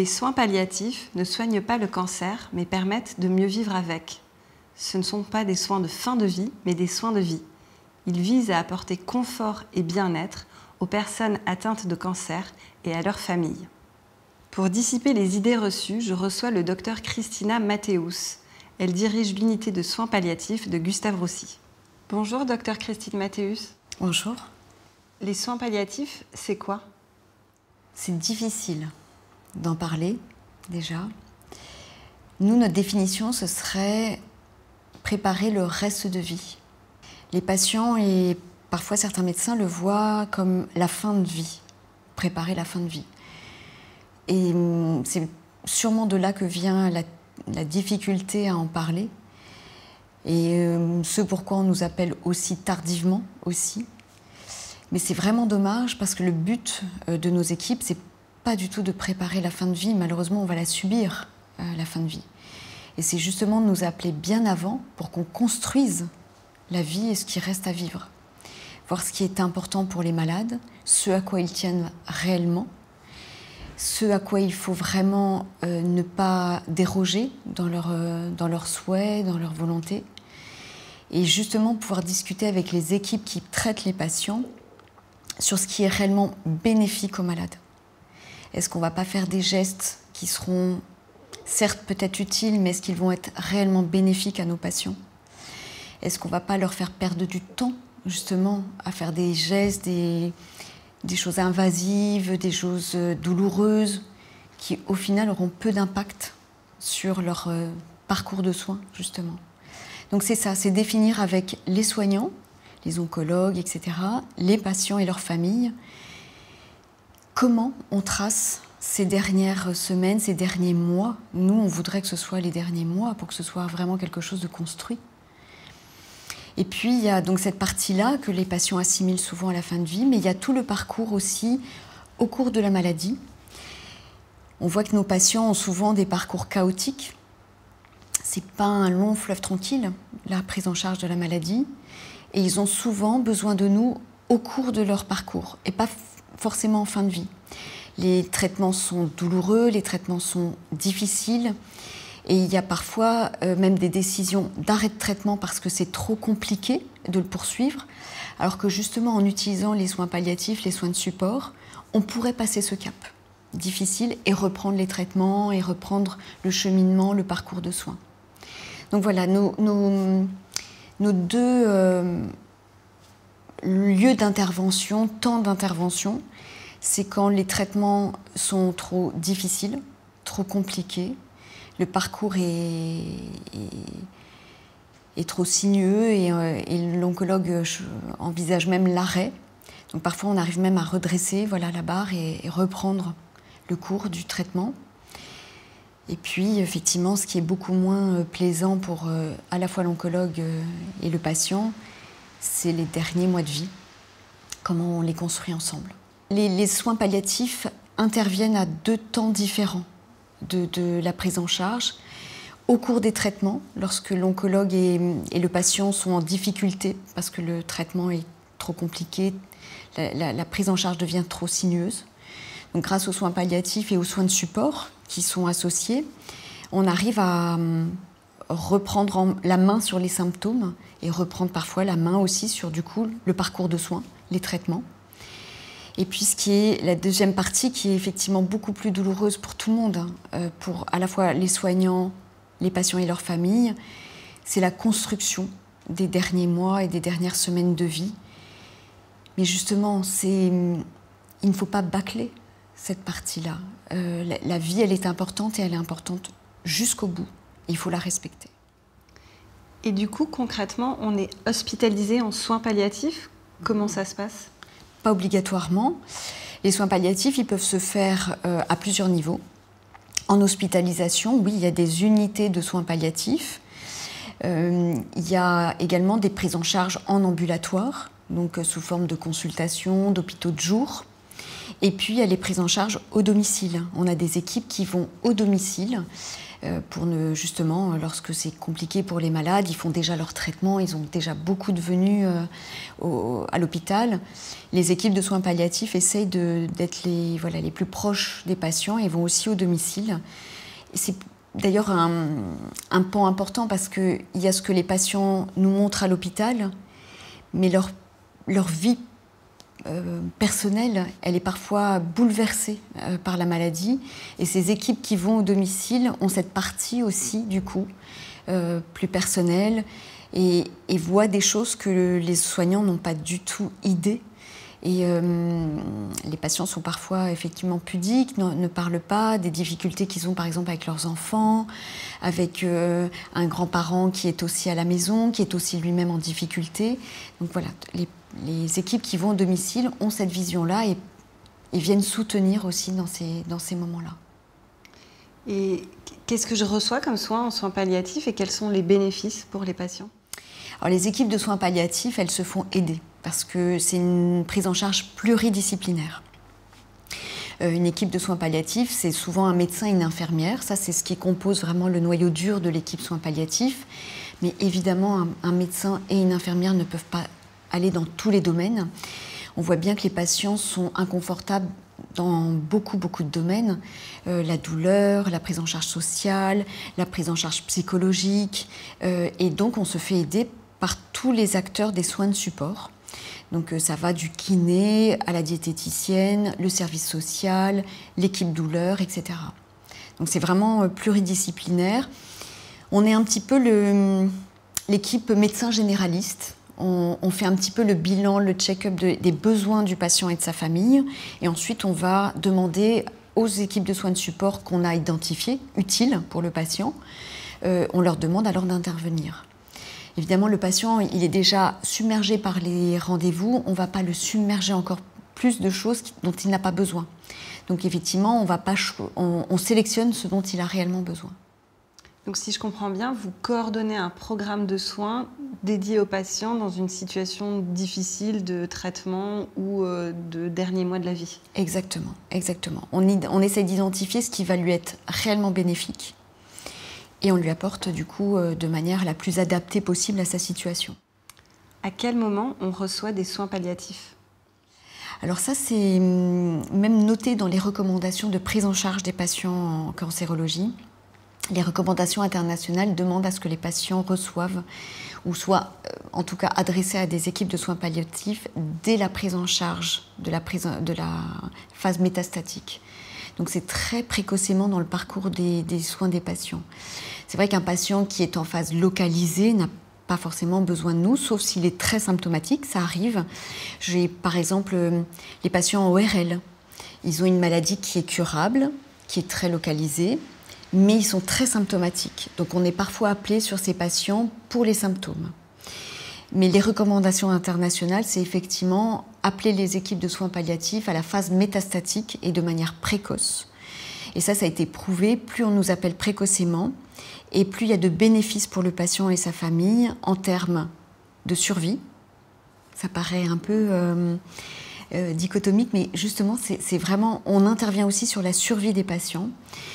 Les soins palliatifs ne soignent pas le cancer, mais permettent de mieux vivre avec. Ce ne sont pas des soins de fin de vie, mais des soins de vie. Ils visent à apporter confort et bien-être aux personnes atteintes de cancer et à leurs familles. Pour dissiper les idées reçues, je reçois le docteur Christina Mathéus. Elle dirige l'unité de soins palliatifs de Gustave Roussy. Bonjour, docteur Christine Mathéus. Bonjour. Les soins palliatifs, c'est quoi? C'est difficile d'en parler, déjà. Nous, notre définition, ce serait préparer le reste de vie. Les patients et parfois certains médecins le voient comme la fin de vie, préparer la fin de vie. Et c'est sûrement de là que vient la difficulté à en parler. Et ce pourquoi on nous appelle aussi tardivement aussi. Mais c'est vraiment dommage parce que le but de nos équipes, c'est pas du tout de préparer la fin de vie. Malheureusement, on va la subir, la fin de vie. Et c'est justement de nous appeler bien avant pour qu'on construise la vie et ce qui reste à vivre. Voir ce qui est important pour les malades, ce à quoi ils tiennent réellement, ce à quoi il faut vraiment ne pas déroger dans leurs souhaits, dans leur volonté. Et justement pouvoir discuter avec les équipes qui traitent les patients sur ce qui est réellement bénéfique aux malades. Est-ce qu'on ne va pas faire des gestes qui seront certes peut-être utiles, mais est-ce qu'ils vont être réellement bénéfiques à nos patients? Est-ce qu'on ne va pas leur faire perdre du temps, justement, à faire des gestes, des choses invasives, des choses douloureuses, qui au final auront peu d'impact sur leur parcours de soins, justement. Donc c'est ça, c'est définir avec les soignants, les oncologues, etc., les patients et leurs familles, comment on trace ces dernières semaines, ces derniers mois. Nous, on voudrait que ce soit les derniers mois pour que ce soit vraiment quelque chose de construit. Et puis, il y a donc cette partie-là que les patients assimilent souvent à la fin de vie, mais il y a tout le parcours aussi au cours de la maladie. On voit que nos patients ont souvent des parcours chaotiques. C'est pas un long fleuve tranquille, la prise en charge de la maladie. Et ils ont souvent besoin de nous au cours de leur parcours, et pas forcément en fin de vie. Les traitements sont douloureux, les traitements sont difficiles, et il y a parfois même des décisions d'arrêt de traitement parce que c'est trop compliqué de le poursuivre, alors que justement en utilisant les soins palliatifs, les soins de support, on pourrait passer ce cap difficile et reprendre les traitements et reprendre le cheminement, le parcours de soins. Donc voilà, nos deux lieux d'intervention, temps d'intervention, c'est quand les traitements sont trop difficiles, trop compliqués, le parcours est trop sinueux et l'oncologue envisage même l'arrêt. Donc parfois on arrive même à redresser la barre et reprendre le cours du traitement. Et puis effectivement, ce qui est beaucoup moins plaisant pour à la fois l'oncologue et le patient, c'est les derniers mois de vie, comment on les construit ensemble. Les soins palliatifs interviennent à 2 temps différents de la prise en charge. Au cours des traitements, lorsque l'oncologue et le patient sont en difficulté parce que le traitement est trop compliqué, la prise en charge devient trop sinueuse. Donc grâce aux soins palliatifs et aux soins de support qui sont associés, on arrive à reprendre la main sur les symptômes et reprendre parfois la main aussi sur du coup le parcours de soins, les traitements. Et puis ce qui est la deuxième partie qui est effectivement beaucoup plus douloureuse pour tout le monde, pour à la fois les soignants, les patients et leurs familles, c'est la construction des derniers mois et des dernières semaines de vie. Mais justement, il ne faut pas bâcler cette partie-là. La vie, elle est importante et elle est importante jusqu'au bout. Il faut la respecter. Et du coup, concrètement, on est hospitalisé en soins palliatifs? Comment ça se passe? Pas obligatoirement. Les soins palliatifs, ils peuvent se faire à plusieurs niveaux. En hospitalisation, oui, il y a des unités de soins palliatifs. Il y a également des prises en charge en ambulatoire, donc sous forme de consultation, d'hôpitaux de jour. Et puis, il y a les prises en charge au domicile. On a des équipes qui vont au domicile pour justement, lorsque c'est compliqué pour les malades, ils font déjà leur traitement, ils ont déjà beaucoup de venues à l'hôpital. Les équipes de soins palliatifs essayent d'être les plus proches des patients et vont aussi au domicile. C'est d'ailleurs un pan important parce qu'il y a ce que les patients nous montrent à l'hôpital, mais leur vie personnelle, elle est parfois bouleversée par la maladie. Et ces équipes qui vont au domicile ont cette partie aussi, du coup, plus personnelle et voient des choses que les soignants n'ont pas du tout idée. Et les patients sont parfois effectivement pudiques, ne parlent pas des difficultés qu'ils ont par exemple avec leurs enfants, avec un grand-parent qui est aussi à la maison, qui est aussi lui-même en difficulté. Donc voilà, les équipes qui vont au domicile ont cette vision-là et viennent soutenir aussi dans ces moments-là. Et qu'est-ce que je reçois comme soins en soins palliatifs et quels sont les bénéfices pour les patients? Alors, les équipes de soins palliatifs, elles se font aider parce que c'est une prise en charge pluridisciplinaire. Une équipe de soins palliatifs, c'est souvent un médecin et une infirmière. Ça, c'est ce qui compose vraiment le noyau dur de l'équipe soins palliatifs. Mais évidemment, un médecin et une infirmière ne peuvent pas aller dans tous les domaines. On voit bien que les patients sont inconfortables dans beaucoup de domaines. La douleur, la prise en charge sociale, la prise en charge psychologique. Et donc, on se fait aider par tous les acteurs des soins de support. Donc ça va du kiné à la diététicienne, le service social, l'équipe douleur, etc. Donc c'est vraiment pluridisciplinaire. On est un petit peu l'équipe médecin généraliste. On fait un petit peu le bilan, le check-up des besoins du patient et de sa famille. Et ensuite, on va demander aux équipes de soins de support qu'on a identifiées, utiles pour le patient, on leur demande alors d'intervenir. Évidemment, le patient, il est déjà submergé par les rendez-vous. On ne va pas le submerger encore plus de choses dont il n'a pas besoin. Donc effectivement, on sélectionne ce dont il a réellement besoin. Donc si je comprends bien, vous coordonnez un programme de soins dédié aux patients dans une situation difficile de traitement ou de dernier mois de la vie. Exactement, exactement. On essaie d'identifier ce qui va lui être réellement bénéfique. Et on lui apporte du coup de manière la plus adaptée possible à sa situation. À quel moment on reçoit des soins palliatifs? Alors ça, c'est même noté dans les recommandations de prise en charge des patients en cancérologie. Les recommandations internationales demandent à ce que les patients reçoivent ou soient en tout cas adressés à des équipes de soins palliatifs dès la prise en charge de la phase métastatique. Donc c'est très précocement dans le parcours des soins des patients. C'est vrai qu'un patient qui est en phase localisée n'a pas forcément besoin de nous, sauf s'il est très symptomatique, ça arrive. J'ai par exemple les patients en ORL. Ils ont une maladie qui est curable, qui est très localisée, mais ils sont très symptomatiques. Donc on est parfois appelé sur ces patients pour les symptômes. Mais les recommandations internationales, c'est effectivement appeler les équipes de soins palliatifs à la phase métastatique et de manière précoce. Et ça a été prouvé, plus on nous appelle précocement, et plus il y a de bénéfices pour le patient et sa famille en termes de survie. Ça paraît un peu dichotomique, mais justement, c'est vraiment, on intervient aussi sur la survie des patients,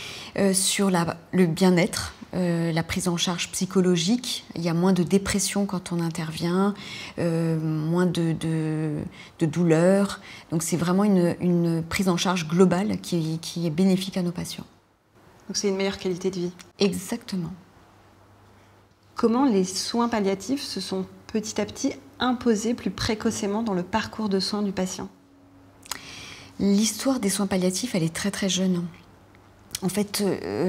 sur le bien-être, la prise en charge psychologique. Il y a moins de dépression quand on intervient, moins de douleur. Donc c'est vraiment une prise en charge globale qui est bénéfique à nos patients. Donc c'est une meilleure qualité de vie. Exactement. Comment les soins palliatifs se sont petit à petit imposés plus précocement dans le parcours de soins du patient? L'histoire des soins palliatifs, elle est très très jeune. En fait,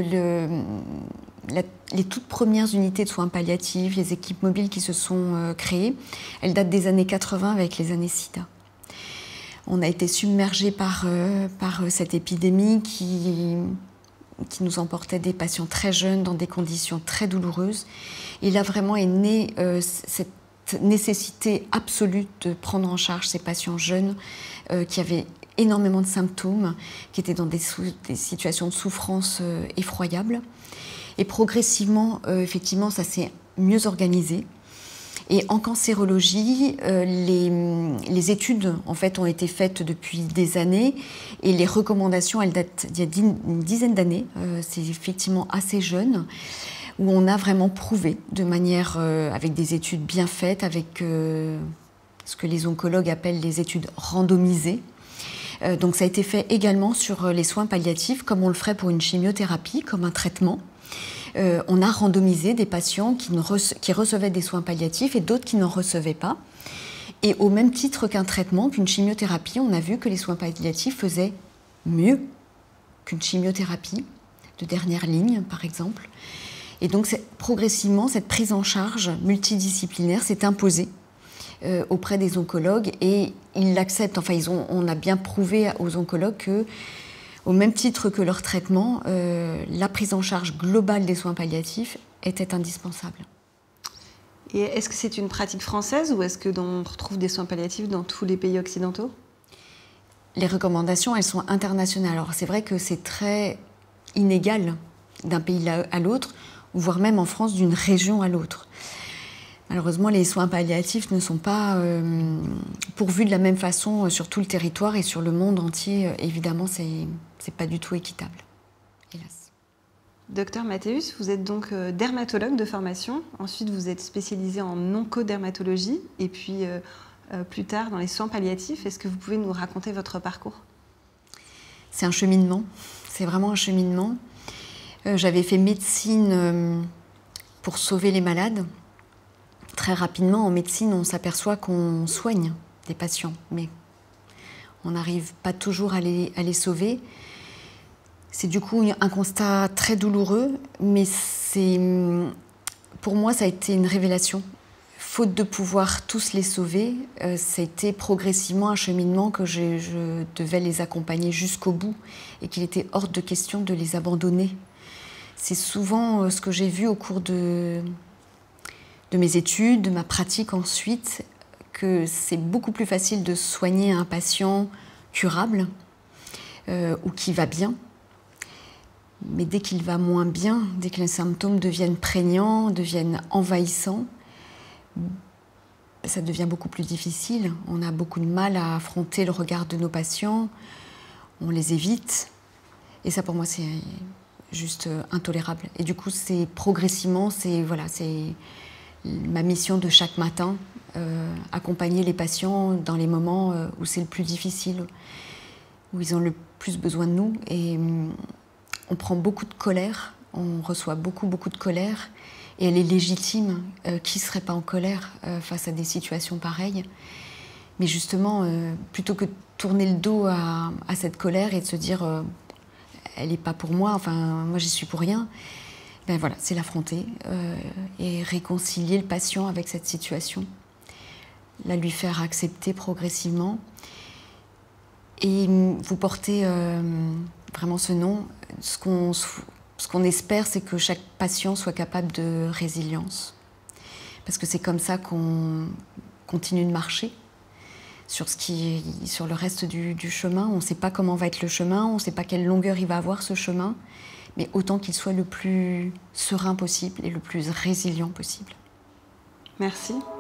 les toutes premières unités de soins palliatifs, les équipes mobiles qui se sont créées, elles datent des années 80 avec les années SIDA. On a été submergés par cette épidémie qui nous emportait des patients très jeunes dans des conditions très douloureuses. Et là, vraiment est née cette nécessité absolue de prendre en charge ces patients jeunes qui avaient énormément de symptômes, qui étaient dans des situations de souffrance effroyables. Et progressivement, effectivement, ça s'est mieux organisé. Et en cancérologie, les études en fait, ont été faites depuis des années et les recommandations, elles datent d'il y a une dizaine d'années. C'est effectivement assez jeune, où on a vraiment prouvé de manière, avec des études bien faites, avec ce que les oncologues appellent les études randomisées. Donc ça a été fait également sur les soins palliatifs, comme on le ferait pour une chimiothérapie, comme un traitement. On a randomisé des patients qui recevaient des soins palliatifs et d'autres qui n'en recevaient pas. Et au même titre qu'un traitement, qu'une chimiothérapie, on a vu que les soins palliatifs faisaient mieux qu'une chimiothérapie de dernière ligne, par exemple. Et donc progressivement, cette prise en charge multidisciplinaire s'est imposée auprès des oncologues et ils l'acceptent. Enfin, on a bien prouvé aux oncologues que, au même titre que leur traitement, la prise en charge globale des soins palliatifs était indispensable. Et est-ce que c'est une pratique française ou est-ce qu'on retrouve des soins palliatifs dans tous les pays occidentaux? Les recommandations, elles sont internationales. Alors c'est vrai que c'est très inégal d'un pays à l'autre, voire même en France d'une région à l'autre. Malheureusement, les soins palliatifs ne sont pas pourvus de la même façon sur tout le territoire et sur le monde entier. Évidemment, c'est pas du tout équitable, hélas. Docteur Mathéus, vous êtes donc dermatologue de formation. Ensuite, vous êtes spécialisé en oncodermatologie et puis plus tard dans les soins palliatifs. Est-ce que vous pouvez nous raconter votre parcours? C'est un cheminement. C'est vraiment un cheminement. J'avais fait médecine pour sauver les malades. Très rapidement, en médecine, on s'aperçoit qu'on soigne des patients, mais on n'arrive pas toujours à les sauver. C'est du coup un constat très douloureux, mais pour moi, ça a été une révélation. Faute de pouvoir tous les sauver, ça a été progressivement un cheminement que je devais les accompagner jusqu'au bout et qu'il était hors de question de les abandonner. C'est souvent ce que j'ai vu au cours de mes études, de ma pratique ensuite, que c'est beaucoup plus facile de soigner un patient curable ou qui va bien. Mais dès qu'il va moins bien, dès que les symptômes deviennent prégnants, deviennent envahissants, ça devient beaucoup plus difficile. On a beaucoup de mal à affronter le regard de nos patients, on les évite. Et ça, pour moi, c'est juste intolérable. Et du coup, c'est progressivement, c'est ma mission de chaque matin, accompagner les patients dans les moments où c'est le plus difficile, où ils ont le plus besoin de nous. Et on prend beaucoup de colère, on reçoit beaucoup de colère, et elle est légitime. Qui ne serait pas en colère face à des situations pareilles? Mais justement, plutôt que de tourner le dos à cette colère et de se dire elle n'est pas pour moi, enfin moi j'y suis pour rien, ben voilà, c'est l'affronter et réconcilier le patient avec cette situation, la lui faire accepter progressivement. Et vous portez vraiment ce nom. Ce qu'on espère, c'est que chaque patient soit capable de résilience. Parce que c'est comme ça qu'on continue de marcher sur le reste du chemin. On ne sait pas comment va être le chemin, on ne sait pas quelle longueur il va avoir ce chemin, mais autant qu'il soit le plus serein possible et le plus résilient possible. Merci.